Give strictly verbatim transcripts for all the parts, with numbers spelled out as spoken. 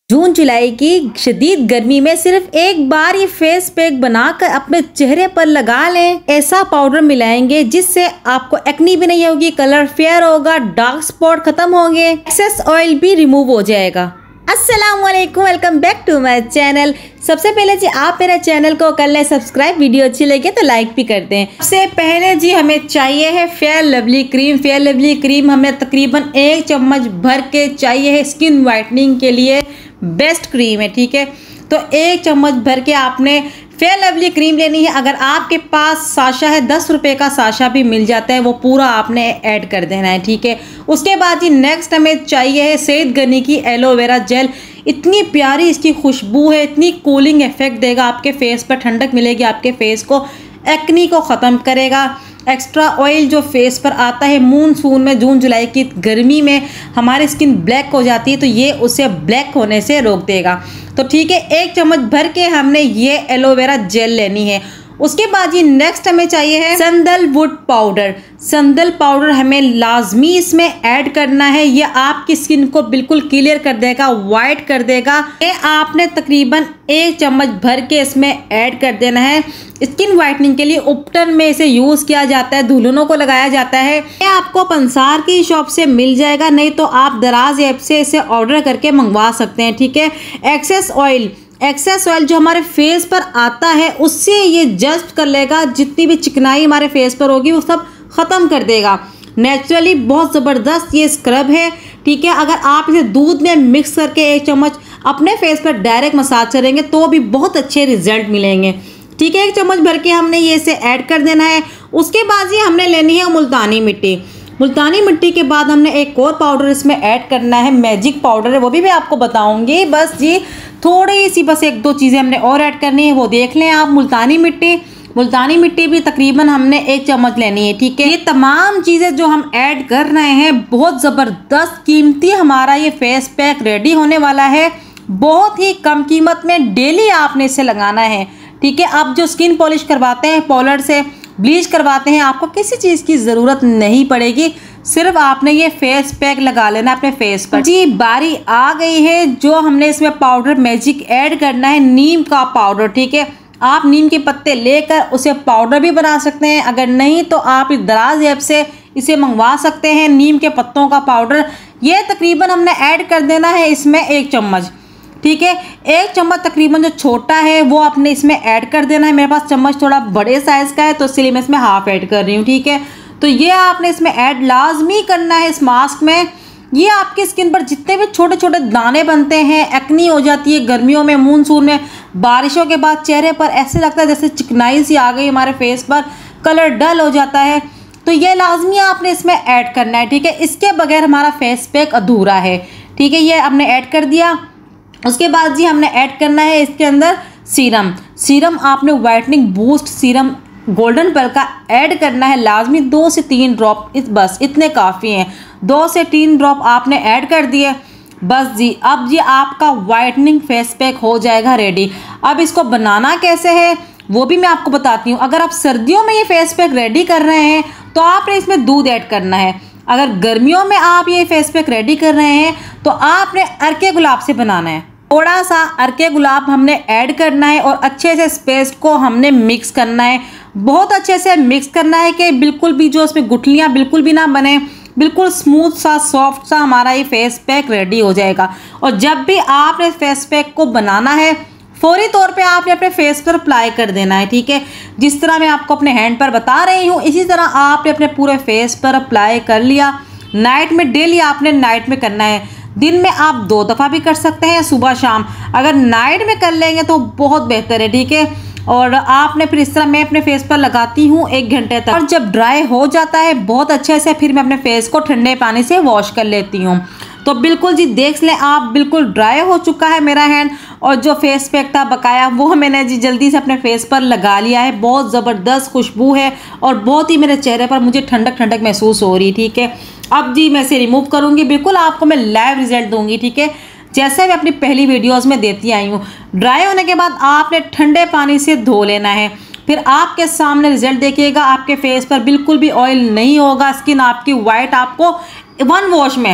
जून जुलाई की शदीद गर्मी में सिर्फ एक बार ये फेस पैक बनाकर अपने चेहरे पर लगा लें। ऐसा पाउडर मिलाएंगे जिससे आपको एक्नी भी नहीं होगी, कलर फेयर होगा, डार्क स्पॉट खत्म होंगे, एक्सेस ऑयल भी रिमूव हो जाएगा। अस्सलाम वालेकुम, welcome back to my channel. सबसे पहले जी आप मेरे चैनल को कर लें सब्सक्राइब, वीडियो अच्छी लगे तो लाइक भी कर दें। सबसे पहले जी हमें चाहिए है Fair Lovely cream. Fair Lovely cream हमें तकरीबन एक चम्मच भर के चाहिए है, स्किन वाइटनिंग के लिए बेस्ट क्रीम है, ठीक है। तो एक चम्मच भर के आपने फेयर लवली क्रीम लेनी है। अगर आपके पास साशा है, दस रुपए का साशा भी मिल जाता है, वो पूरा आपने ऐड कर देना है, ठीक है। उसके बाद जी नेक्स्ट हमें चाहिए है सेहत गनी की एलोवेरा जेल। इतनी प्यारी इसकी खुशबू है, इतनी कूलिंग इफेक्ट देगा आपके फेस पर, ठंडक मिलेगी आपके फेस को, एक्नी को ख़त्म करेगा। एक्स्ट्रा ऑयल जो फेस पर आता है मूनसून में, जून जुलाई की गर्मी में हमारी स्किन ब्लैक हो जाती है, तो ये उसे ब्लैक होने से रोक देगा। तो ठीक है, एक चम्मच भर के हमने ये एलोवेरा जेल लेनी है। उसके बाद ये नेक्स्ट हमें चाहिए है सैंडलवुड पाउडर। सैंडल पाउडर हमें लाजमी इसमें ऐड करना है। ये आपकी स्किन को बिल्कुल क्लियर कर देगा, वाइट कर देगा। ये आपने तकरीबन एक चम्मच भर के इसमें ऐड कर देना है। स्किन वाइटनिंग के लिए उपटन में इसे यूज किया जाता है, दुल्हनों को लगाया जाता है। ये आपको पंसार की शॉप से मिल जाएगा, नहीं तो आप दराज ऐप से इसे ऑर्डर करके मंगवा सकते हैं, ठीक है। एक्सेस ऑयल एक्सेस ऑयल जो हमारे फेस पर आता है उससे ये जस्ट कर लेगा, जितनी भी चिकनाई हमारे फेस पर होगी वो सब ख़त्म कर देगा। नेचुरली बहुत ज़बरदस्त ये स्क्रब है, ठीक है। अगर आप इसे दूध में मिक्स करके एक चम्मच अपने फेस पर डायरेक्ट मसाज करेंगे तो भी बहुत अच्छे रिजल्ट मिलेंगे, ठीक है। एक चम्मच भर के हमने ये इसे ऐड कर देना है। उसके बाद ये हमने लेनी है मुल्तानी मिट्टी। मुल्तानी मिट्टी के बाद हमने एक और पाउडर इसमें ऐड करना है, मैजिक पाउडर है, वो भी मैं आपको बताऊंगी। बस जी थोड़ी सी बस एक दो चीज़ें हमने और ऐड करनी है, वो देख लें आप। मुल्तानी मिट्टी मुल्तानी मिट्टी भी तकरीबन हमने एक चम्मच लेनी है, ठीक है। ये तमाम चीज़ें जो हम ऐड कर रहे हैं, बहुत ज़बरदस्त कीमती हमारा ये फेस पैक रेडी होने वाला है। बहुत ही कम कीमत में डेली आपने इसे लगाना है, ठीक है। आप जो स्किन पॉलिश करवाते हैं, पॉलर से ब्लीच करवाते हैं, आपको किसी चीज़ की ज़रूरत नहीं पड़ेगी, सिर्फ आपने ये फेस पैक लगा लेना अपने फेस पर। जी बारी आ गई है जो हमने इसमें पाउडर मैजिक ऐड करना है, नीम का पाउडर, ठीक है। आप नीम के पत्ते लेकर उसे पाउडर भी बना सकते हैं, अगर नहीं तो आप इस दराज ऐप से इसे मंगवा सकते हैं, नीम के पत्तों का पाउडर। ये तकरीबन हमने ऐड कर देना है इसमें एक चम्मच, ठीक है। एक चम्मच तकरीबन जो छोटा है वो आपने इसमें ऐड कर देना है। मेरे पास चम्मच थोड़ा बड़े साइज़ का है तो इसलिए मैं इसमें हाफ ऐड कर रही हूँ, ठीक है। तो ये आपने इसमें ऐड लाजमी करना है इस मास्क में। ये आपकी स्किन पर जितने भी छोटे छोटे दाने बनते हैं, एक्नी हो जाती है गर्मियों में, मूनसून में, बारिशों के बाद चेहरे पर ऐसे लगता है जैसे चिकनाई सी आ गई हमारे फेस पर, कलर डल हो जाता है, तो ये लाजमी आपने इसमें ऐड करना है, ठीक है। इसके बगैर हमारा फेस पैक अधूरा है, ठीक है। ये हमने ऐड कर दिया। उसके बाद जी हमने ऐड करना है इसके अंदर सीरम। सीरम आपने whitening boost serum Golden Pearl का ऐड करना है लाजमी, दो से तीन ड्रॉप, इस बस इतने काफ़ी हैं। दो से तीन ड्रॉप आपने ऐड कर दिए, बस जी। अब जी आपका वाइटनिंग फेस पैक हो जाएगा रेडी। अब इसको बनाना कैसे है वो भी मैं आपको बताती हूँ। अगर आप सर्दियों में ये फेस पैक रेडी कर रहे हैं तो आपने इसमें दूध ऐड करना है। अगर गर्मियों में आप ये फेस पैक रेडी कर रहे हैं तो आपने अर्के गुलाब से बनाना है। थोड़ा सा अर्के गुलाब हमने ऐड करना है और अच्छे से इस पेस्ट को हमने मिक्स करना है, बहुत अच्छे से मिक्स करना है कि बिल्कुल भी जो इसमें गुठलियाँ बिल्कुल भी ना बने, बिल्कुल स्मूथ सा सॉफ्ट सा हमारा ये फेस पैक रेडी हो जाएगा। और जब भी आपने फेस पैक को बनाना है फौरी तौर पे आपने अपने फेस पर अप्लाई कर देना है, ठीक है। जिस तरह मैं आपको अपने हैंड पर बता रही हूँ इसी तरह आपने अपने पूरे फेस पर अप्लाई कर लिया। नाइट में डेली आपने नाइट में करना है, दिन में आप दो दफ़ा भी कर सकते हैं, सुबह शाम। अगर नाइट में कर लेंगे तो बहुत बेहतर है, ठीक है। और आपने फिर इस तरह मैं अपने फेस पर लगाती हूँ एक घंटे तक, और जब ड्राई हो जाता है बहुत अच्छे से फिर मैं अपने फेस को ठंडे पानी से वॉश कर लेती हूँ। तो बिल्कुल जी देख लें आप, बिल्कुल ड्राई हो चुका है मेरा हैंड, और जो फेस पैक था बकाया वो मैंने जी जल्दी से अपने फेस पर लगा लिया है। बहुत ज़बरदस्त खुशबू है और बहुत ही मेरे चेहरे पर मुझे ठंडक ठंडक महसूस हो रही, ठीक है। अब जी मैं इसे रिमूव करूँगी, बिल्कुल आपको मैं लाइव रिजल्ट दूँगी, ठीक है, जैसे मैं अपनी पहली वीडियोज़ में देती आई हूँ। ड्राई होने के बाद आपने ठंडे पानी से धो लेना है, फिर आपके सामने रिजल्ट देखिएगा। आपके फेस पर बिल्कुल भी ऑयल नहीं होगा, स्किन आपकी वाइट आपको वन वॉश में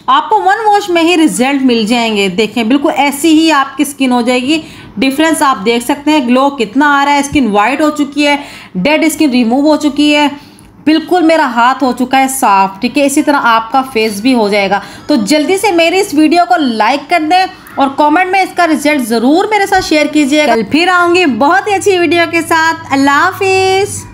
आपको वन वॉश में ही रिजल्ट मिल जाएंगे। देखें बिल्कुल ऐसी ही आपकी स्किन हो जाएगी। डिफरेंस आप देख सकते हैं, ग्लो कितना आ रहा है, स्किन वाइट हो चुकी है, डेड स्किन रिमूव हो चुकी है, बिल्कुल मेरा हाथ हो चुका है साफ। ठीक है, इसी तरह आपका फेस भी हो जाएगा। तो जल्दी से मेरी इस वीडियो को लाइक कर दें और कमेंट में इसका रिजल्ट ज़रूर मेरे साथ शेयर कीजिएगा। कल फिर आऊँगी बहुत ही अच्छी वीडियो के साथ। अल्लाह हाफिज़।